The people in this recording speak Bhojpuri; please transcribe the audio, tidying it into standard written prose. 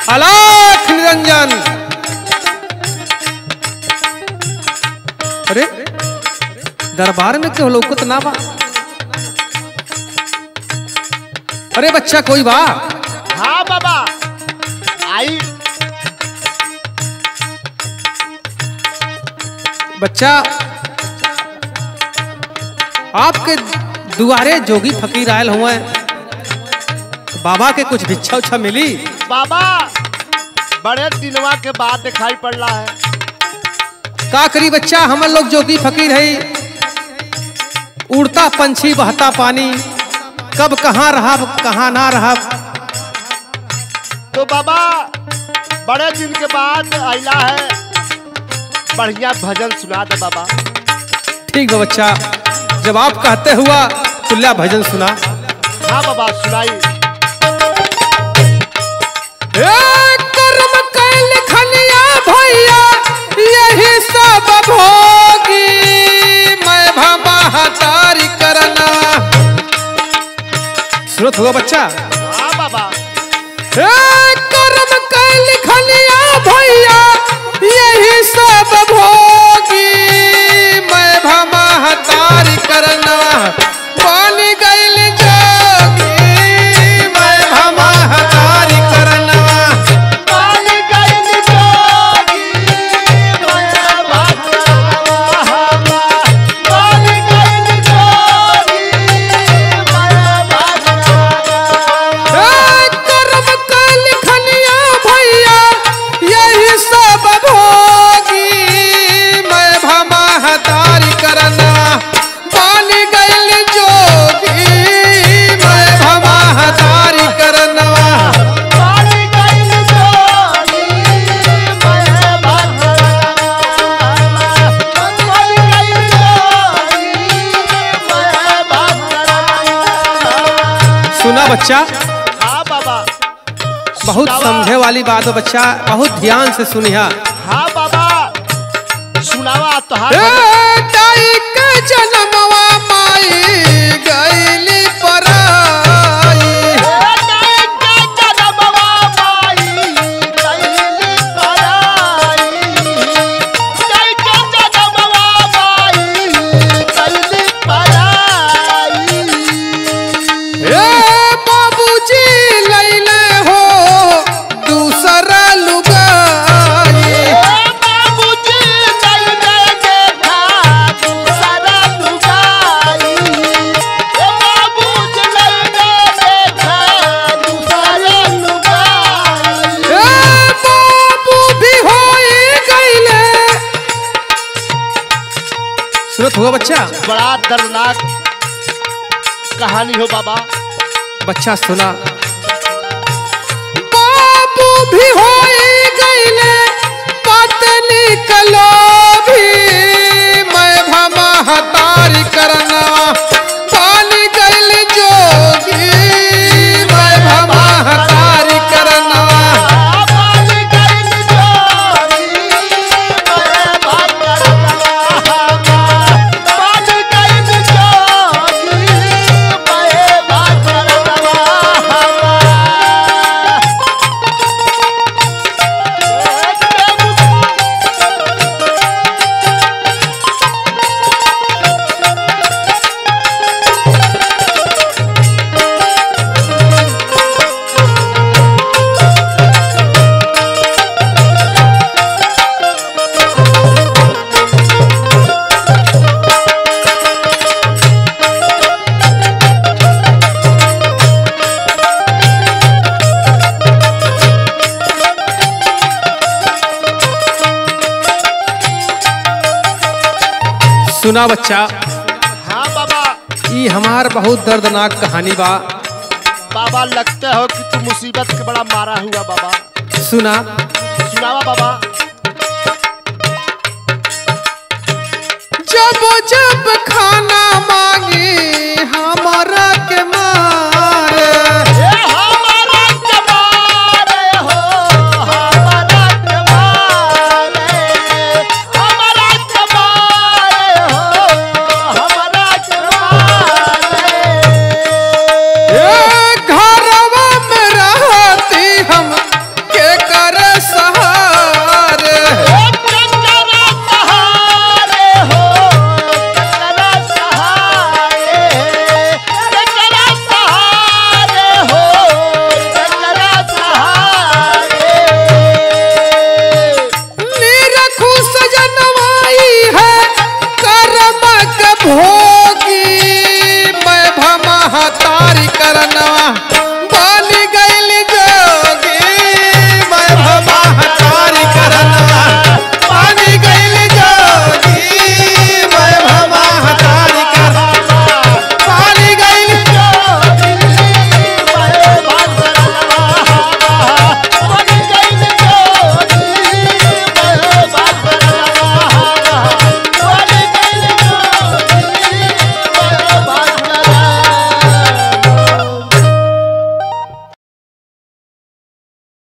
अलख निरंजन। अरे दरबार में क्यों लौकत ना बा? अरे बच्चा कोई बा? हाँ बाबा आई। बच्चा आपके दुआरे जोगी फकीर आयल हुए, बाबा के कुछ भिक्षा उच्छा मिली? बाबा बड़े दिनवा के बाद दिखाई पड़ रहा है। का करी बच्चा, हम लोग जोगी फकीर है, उड़ता पंछी बहता पानी, कब कहाँ रहा कहाँ ना रहा। तो बाबा बड़े दिन के बाद आइला है, बढ़िया भजन सुना दे बाबा। ठीक है बच्चा, जब आप कहते हुआ तुल्ला भजन सुना। हाँ बाबा सुनाई। कर्म कैल खलिया भैया यही सब भोगी, मैं भमा हतारी करना। सुनत हुआ बच्चा? हाँ बाबा। कर्म कैल खलिया भैया यही सब भोगी, मैं भमा हतारी करना। बन गइल जोगी, मैं भमा हतारी करना। बन गइल जोगी, मैं भमा बन गइल जोगी, मैं कर्म कैल खलिया भैया यही सब भोगी, मैं भमा हतारी करना। बन गइल जोगी, मैं भमा हतारी करना। बन गइल जोगी, मैं भमा बन गइल जोगी, मैं भमा। सुना बच्चा, हाँ बाबा। बहुत समझे वाली बात है बच्चा, बहुत ध्यान से सुनिया। हाँ बाबा सुनावा तो। हाँ ताई के जन्मवा माई गइली पराई, बाबूजी लैले हो दूसरा लुगाई। बाबू भी होई गइले। सुनत हुआ बच्चा? बड़ा दर्दनाक कहानी हो बाबा। बच्चा सुना, बाबू भी होई गइले पत्नी कलो भी, मैं भमा हतारी करना। बन गइल जोगी, मैं भमा हतारी करना। सुना बच्चा, हाँ बाबा। ई हमार बहुत दर्दनाक कहानी बा। बाबा लगता हो कि तू मुसीबत के बड़ा मारा हुआ बाबा। सुना, सुनावा बाबा। जब जब खाना मांगी हमारा के माई,